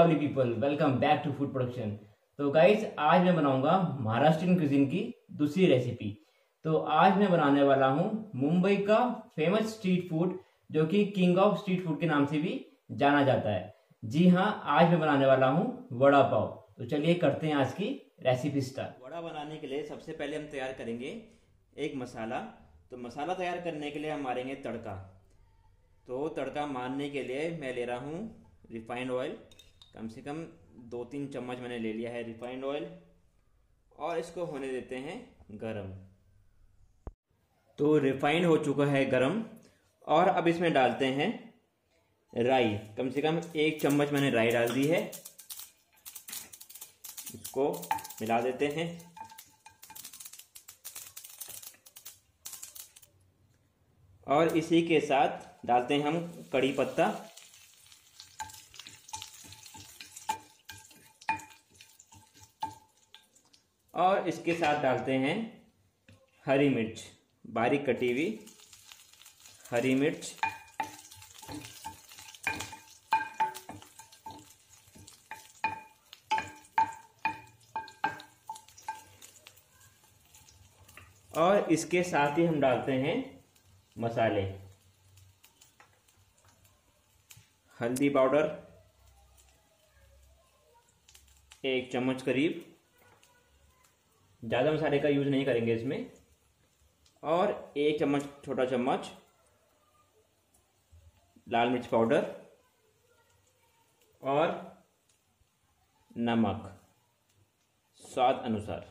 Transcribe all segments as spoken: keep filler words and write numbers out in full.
Lovely people, welcome back to food production. तो guys, आज मैं बनाऊंगा महाराष्ट्रियन क्विजीन की दूसरी रेसिपी। तो आज मैं बनाने वाला हूं मुंबई का फेमस स्ट्रीट फूड, जो कि किंग ऑफ स्ट्रीट फूड के नाम से भी जाना जाता है। जी हाँ, आज मैं बनाने वाला हूं वड़ा पाव। तो चलिए करते हैं आज की रेसिपी स्टार्ट। वड़ा बनाने के लिए सबसे पहले हम तैयार करेंगे एक मसाला। तो मसाला तैयार करने के लिए हम मारेंगे तड़का। तो तड़का मारने के लिए मैं ले रहा हूँ रिफाइंड ऑयल। कम से कम दो तीन चम्मच मैंने ले लिया है रिफाइंड ऑयल, और इसको होने देते हैं गरम। तो रिफाइंड हो चुका है गरम, और अब इसमें डालते हैं राई। कम से कम एक चम्मच मैंने राई डाल दी है। इसको मिला देते हैं। और इसी के साथ डालते हैं हम कड़ी पत्ता, और इसके साथ डालते हैं हरी मिर्च, बारीक कटी हुई हरी मिर्च। और इसके साथ ही हम डालते हैं मसाले। हल्दी पाउडर एक चम्मच करीब, ज़्यादा मसाले का यूज़ नहीं करेंगे इसमें। और एक चम्मच, छोटा चम्मच लाल मिर्च पाउडर, और नमक स्वाद अनुसार।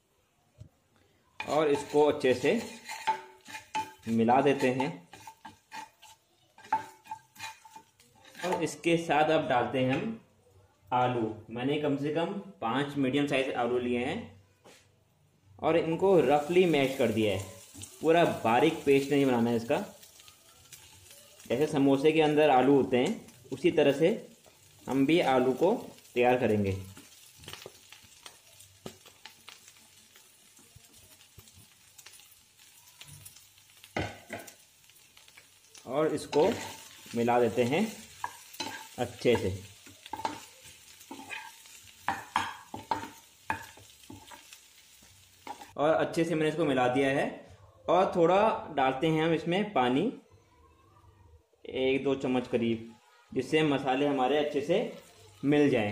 और इसको अच्छे से मिला देते हैं। और इसके साथ अब डालते हैं हम आलू। मैंने कम से कम पाँच मीडियम साइज आलू लिए हैं, और इनको रफली मैश कर दिया है। पूरा बारीक पेस्ट नहीं बनाना है इसका। जैसे समोसे के अंदर आलू होते हैं, उसी तरह से हम भी आलू को तैयार करेंगे। और इसको मिला देते हैं अच्छे से। और अच्छे से मैंने इसको मिला दिया है। और थोड़ा डालते हैं हम इसमें पानी, एक दो चम्मच करीब, जिससे मसाले हमारे अच्छे से मिल जाएं।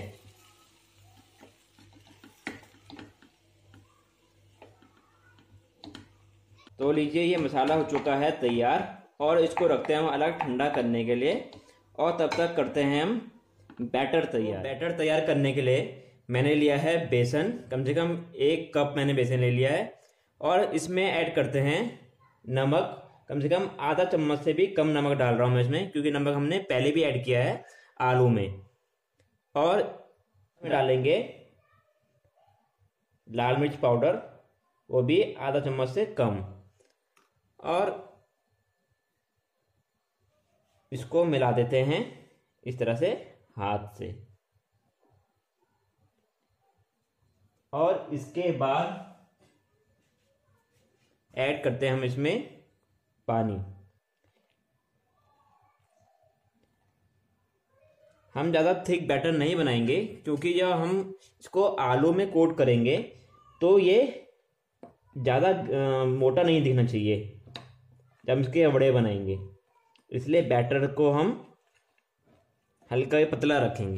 तो लीजिए, ये मसाला हो चुका है तैयार, और इसको रखते हैं हम अलग ठंडा करने के लिए। और तब तक करते हैं हम बैटर तैयार। बैटर तैयार करने के लिए मैंने लिया है बेसन। कम से कम एक कप मैंने बेसन ले लिया है। और इसमें ऐड करते हैं नमक। कम से कम आधा चम्मच से भी कम नमक डाल रहा हूँ मैं इसमें, क्योंकि नमक हमने पहले भी ऐड किया है आलू में। और डालेंगे लाल मिर्च पाउडर, वो भी आधा चम्मच से कम। और इसको मिला देते हैं इस तरह से हाथ से। और इसके बाद ऐड करते हैं हम इसमें पानी। हम ज़्यादा थिक बैटर नहीं बनाएंगे, क्योंकि जब हम इसको आलू में कोट करेंगे तो ये ज़्यादा मोटा नहीं दिखना चाहिए जब इसके वड़े बनाएंगे। इसलिए बैटर को हम हल्का पतला रखेंगे।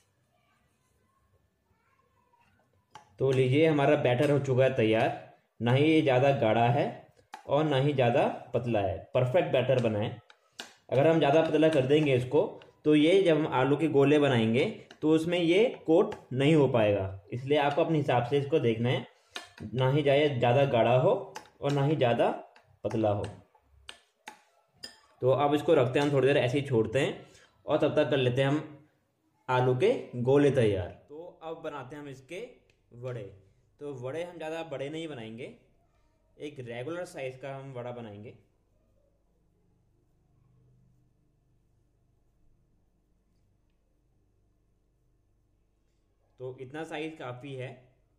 तो लीजिए, हमारा बैटर हो चुका है तैयार। ना ही ये ज़्यादा गाढ़ा है और ना ही ज़्यादा पतला है, परफेक्ट बैटर बना है। अगर हम ज़्यादा पतला कर देंगे इसको, तो ये जब हम आलू के गोले बनाएंगे तो उसमें ये कोट नहीं हो पाएगा। इसलिए आपको अपने हिसाब से इसको देखना है, ना ही जाए ज़्यादा गाढ़ा हो और ना ही ज़्यादा पतला हो। तो अब इसको रखते हैं हम, थोड़ी देर ऐसे ही छोड़ते हैं, और तब तक कर लेते हैं हम आलू के गोले तैयार। तो अब बनाते हैं हम इसके वड़े। तो वड़े हम ज़्यादा बड़े नहीं बनाएंगे, एक रेगुलर साइज का हम वड़ा बनाएंगे। तो इतना साइज काफ़ी है।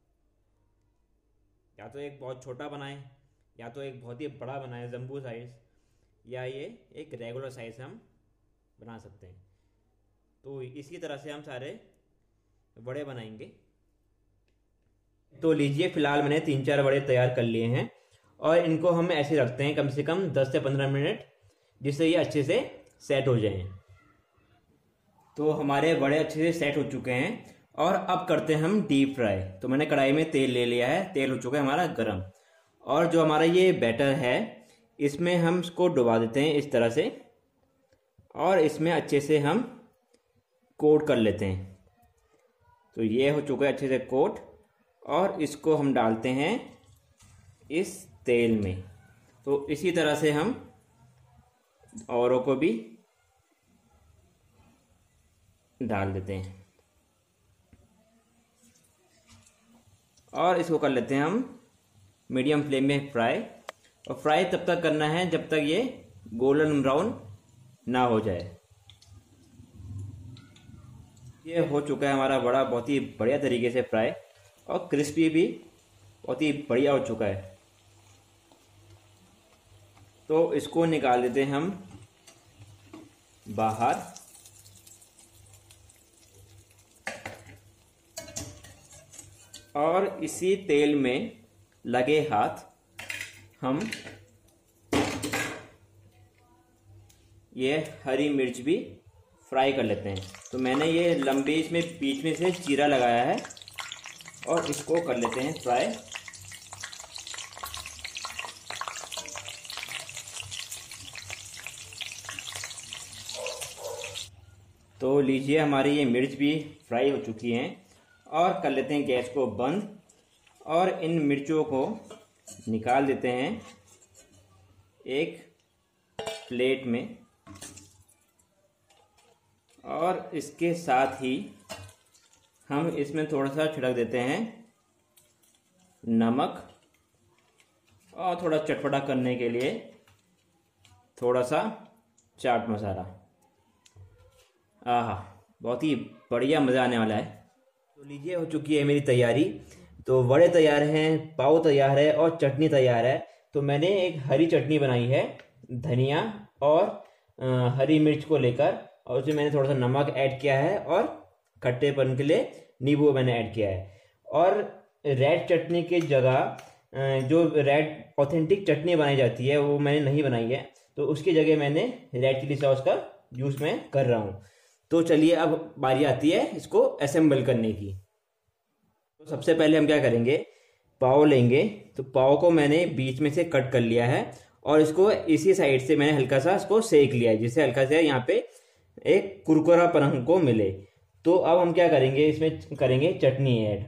या तो एक बहुत छोटा बनाएं, या तो एक बहुत ही बड़ा बनाएं जंबू साइज, या ये एक रेगुलर साइज हम बना सकते हैं। तो इसी तरह से हम सारे वड़े बनाएंगे। तो लीजिए, फिलहाल मैंने तीन चार वड़े तैयार कर लिए हैं और इनको हम ऐसे रखते हैं कम से कम दस से पंद्रह मिनट, जिससे ये अच्छे से सेट हो जाएं। तो हमारे वड़े अच्छे से सेट हो चुके हैं और अब करते हैं हम डीप फ्राई। तो मैंने कढ़ाई में तेल ले लिया है, तेल हो चुका है हमारा गरम, और जो हमारा ये बैटर है इसमें हम इसको डुबा देते हैं इस तरह से, और इसमें अच्छे से हम कोट कर लेते हैं। तो ये हो चुका है अच्छे से कोट, और इसको हम डालते हैं इस तेल में। तो इसी तरह से हम औरों को भी डाल देते हैं और इसको कर लेते हैं हम मीडियम फ्लेम में फ्राई। और फ्राई तब तक करना है जब तक ये गोल्डन ब्राउन ना हो जाए। ये हो चुका है हमारा वड़ा बहुत ही बढ़िया तरीके से फ्राई, और क्रिस्पी भी बहुत ही बढ़िया हो चुका है। तो इसको निकाल देते हैं हम बाहर। और इसी तेल में लगे हाथ हम ये हरी मिर्च भी फ्राई कर लेते हैं। तो मैंने ये लंबी इसमें बीच में से चीरा लगाया है और इसको कर लेते हैं फ्राई। तो लीजिए, हमारी ये मिर्च भी फ्राई हो चुकी हैं, और कर लेते हैं गैस को बंद, और इन मिर्चों को निकाल देते हैं एक प्लेट में। और इसके साथ ही हम इसमें थोड़ा सा छिड़क देते हैं नमक, और थोड़ा चटपटा करने के लिए थोड़ा सा चाट मसाला। आहा, बहुत ही बढ़िया मज़ा आने वाला है। तो लीजिए, हो चुकी है मेरी तैयारी। तो वड़े तैयार हैं, पाव तैयार है, और चटनी तैयार है। तो मैंने एक हरी चटनी बनाई है धनिया और आ, हरी मिर्च को लेकर, और उसमें मैंने थोड़ा सा नमक ऐड किया है, और खट्टेपन के लिए नींबू मैंने ऐड किया है। और रेड चटनी की जगह जो रेड ऑथेंटिक चटनी बनाई जाती है वो मैंने नहीं बनाई है, तो उसकी जगह मैंने रेड चिली सॉस का यूज़ मैं कर रहा हूँ। तो चलिए, अब बारी आती है इसको असेंबल करने की। तो सबसे पहले हम क्या करेंगे, पाव लेंगे। तो पाव को मैंने बीच में से कट कर लिया है, और इसको इसी साइड से मैंने हल्का सा इसको सेक लिया है, जिससे हल्का सा यहाँ पे एक कुरकुरापन हमको मिले। तो अब हम क्या करेंगे, इसमें करेंगे चटनी ऐड।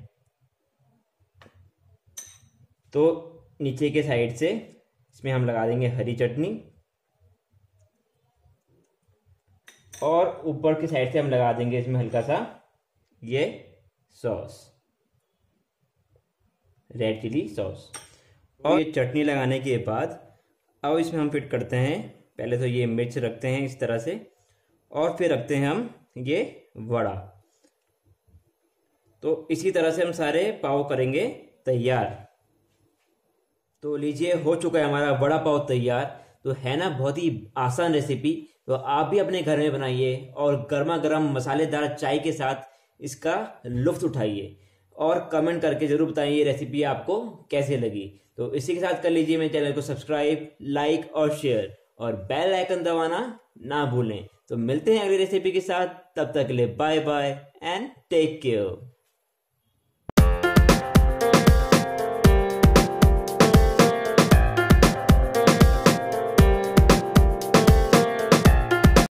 तो नीचे के साइड से इसमें हम लगा देंगे हरी चटनी, और ऊपर की साइड से हम लगा देंगे इसमें हल्का सा ये सॉस, रेड चिली सॉस। और ये चटनी लगाने के बाद अब इसमें हम फिट करते हैं, पहले तो ये मिर्च रखते हैं इस तरह से, और फिर रखते हैं हम ये वड़ा। तो इसी तरह से हम सारे पाव करेंगे तैयार। तो लीजिए, हो चुका है हमारा वड़ा पाव तैयार। तो है ना बहुत ही आसान रेसिपी। तो आप भी अपने घर में बनाइए और गर्मा गर्म मसालेदार चाय के साथ इसका लुत्फ उठाइए, और कमेंट करके जरूर बताइए ये रेसिपी आपको कैसे लगी। तो इसी के साथ कर लीजिए मेरे चैनल को सब्सक्राइब, लाइक और शेयर, और बेल आइकन दबाना ना भूलें। तो मिलते हैं अगली रेसिपी के साथ, तब तक के लिए bye bye and take care.